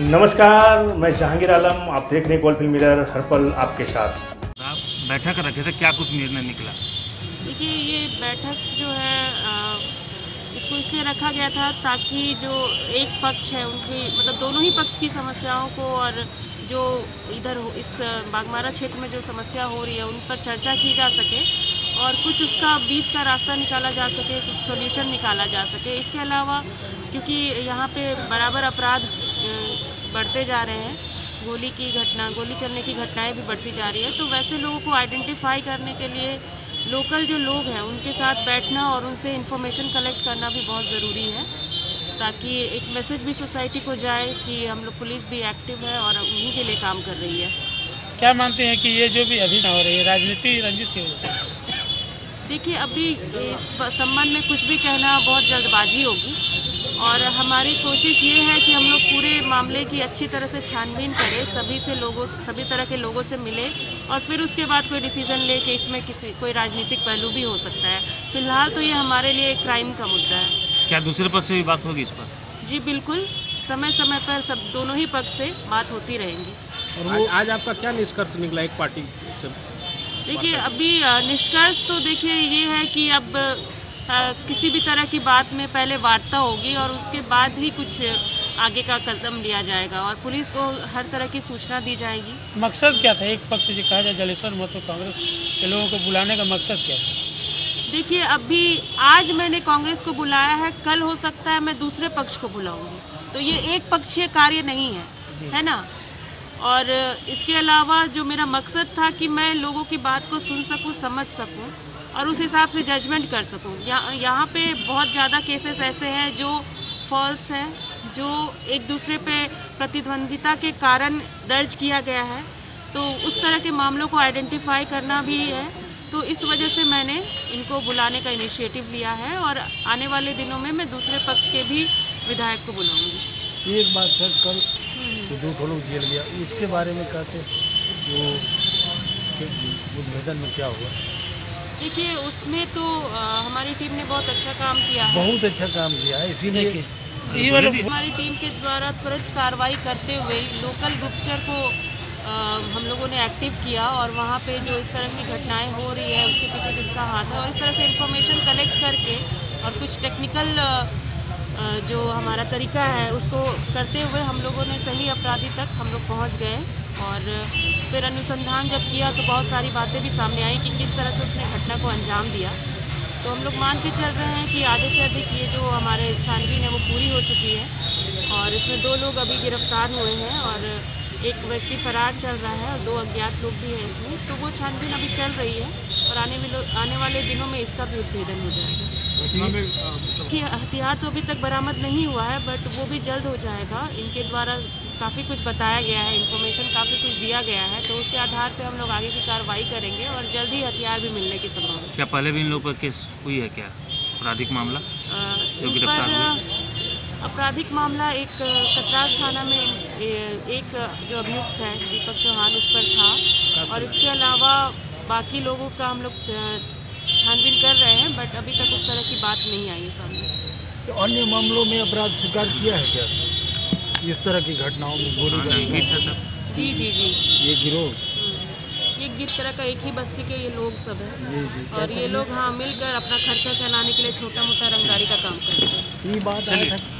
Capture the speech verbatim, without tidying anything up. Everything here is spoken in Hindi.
नमस्कार, मैं जहांगीर आलम, आप देख रहे हैं कोलफील्ड मिरर, हर पल आपके साथ। आप बैठक रखे थे, क्या कुछ निर्णय निकला? देखिए, ये बैठक जो है आ, इसको इसलिए रखा गया था ताकि जो एक पक्ष है उनकी मतलब दोनों ही पक्ष की समस्याओं को और जो इधर इस बागमारा क्षेत्र में जो समस्या हो रही है उन पर चर्चा की जा सके और कुछ उसका बीच का रास्ता निकाला जा सके, कुछ सॉल्यूशन निकाला जा सके। इसके अलावा क्योंकि यहाँ पे बराबर अपराध बढ़ते जा रहे हैं, गोली की घटना गोली चलने की घटनाएं भी बढ़ती जा रही है, तो वैसे लोगों को आइडेंटिफाई करने के लिए लोकल जो लोग हैं उनके साथ बैठना और उनसे इन्फॉर्मेशन कलेक्ट करना भी बहुत ज़रूरी है, ताकि एक मैसेज भी सोसाइटी को जाए कि हम लोग पुलिस भी एक्टिव है और उन्हीं के लिए काम कर रही है। क्या मानते हैं कि ये जो भी अभी हो रही है राजनीति रंजिश की वजह से? देखिए, अभी इस संबंध में कुछ भी कहना बहुत जल्दबाजी होगी और हमारी कोशिश ये है कि हम लोग पूरे मामले की अच्छी तरह से छानबीन करें, सभी से लोगों सभी तरह के लोगों से मिले और फिर उसके बाद कोई डिसीज़न ले कि इसमें किसी कोई राजनीतिक पहलू भी हो सकता है। फिलहाल तो ये हमारे लिए एक क्राइम का मुद्दा है। क्या दूसरे पक्ष से भी बात होगी इस पर? जी बिल्कुल, समय समय पर सब दोनों ही पक्ष से बात होती रहेंगी। और वो आज आपका क्या निष्कर्ष निकला एक पार्टी से? देखिए, अभी निष्कर्ष तो देखिए ये है कि अब आ, किसी भी तरह की बात में पहले वार्ता होगी और उसके बाद ही कुछ आगे का कदम लिया जाएगा और पुलिस को हर तरह की सूचना दी जाएगी। मकसद क्या था? एक पक्ष जो कहा जाए जलेश्वर महतो कांग्रेस के लोगों को बुलाने का मकसद क्या था? देखिए, अभी आज मैंने कांग्रेस को बुलाया है, कल हो सकता है मैं दूसरे पक्ष को बुलाऊंगी, तो ये एक पक्षीय कार्य नहीं है, है ना। और इसके अलावा जो मेरा मकसद था कि मैं लोगों की बात को सुन सकूं, समझ सकूं और उस हिसाब से जजमेंट कर सकूं। यहाँ यहाँ पे बहुत ज़्यादा केसेस ऐसे हैं जो फॉल्स हैं, जो एक दूसरे पे प्रतिद्वंदिता के कारण दर्ज किया गया है, तो उस तरह के मामलों को आइडेंटिफाई करना भी है। तो इस वजह से मैंने इनको बुलाने का इनिशिएटिव लिया है और आने वाले दिनों में मैं दूसरे पक्ष के भी विधायक को बुलाऊंगी। एक बात सर, कल तो दो लोग जेल गया, उसके बारे में कहते वो उद्भेदन में क्या हुआ? देखिए, उसमें तो आ, हमारी टीम ने बहुत अच्छा काम किया है, बहुत अच्छा काम किया है, इसीलिए हमारी टीम के द्वारा त्वरित कार्रवाई करते हुए लोकल गुप्तचर को आ, हम लोगों ने एक्टिव किया और वहाँ पे जो इस तरह की घटनाएं हो रही है उसके पीछे किसका हाथ है और इस तरह से इंफॉर्मेशन कलेक्ट करके और कुछ टेक्निकल जो हमारा तरीका है उसको करते हुए हम लोगों ने सही अपराधी तक हम लोग पहुँच गए और फिर अनुसंधान जब किया तो बहुत सारी बातें भी सामने आई कि किस तरह से उसने घटना को अंजाम दिया। तो हम लोग मान के चल रहे हैं कि आधे से अधिक ये जो हमारे छानबीन है वो पूरी हो चुकी है और इसमें दो लोग अभी गिरफ्तार हुए हैं और एक व्यक्ति फरार चल रहा है और दो अज्ञात लोग भी हैं इसमें। तो वो छानबीन अभी चल रही है और आने आने वाले दिनों में इसका भी उद्भेदन हो जाएगा। कि हथियार तो अभी तक बरामद नहीं हुआ है बट वो भी जल्द हो जाएगा। इनके द्वारा काफ़ी कुछ बताया गया है, इन्फॉर्मेशन काफ़ी कुछ दिया गया है, तो उसके आधार पे हम लोग आगे की कार्रवाई करेंगे और जल्द ही हथियार भी मिलने की संभावना। क्या पहले भी इन लोगों पर केस हुई है क्या, आपराधिक मामला जो गिरफ्तार हुए? आपराधिक मामला एक कतरास थाना में एक जो अभियुक्त है दीपक चौहान उस पर था और इसके अलावा बाकी लोगों का हम लोग छानबीन कर रहे हैं बट अभी तक उस तरह की बात नहीं आई है सामने। तो अन्य मामलों में अपराध स्वीकार किया है क्या इस तरह की घटनाओं में? गोली जी जी जी ये गिरोह ये गिर तरह का एक ही बस्ती के ये लोग सब हैं जी जी और ये लोग हाँ मिलकर अपना खर्चा चलाने के लिए छोटा मोटा रंगदारी का काम करते हैं। ये बात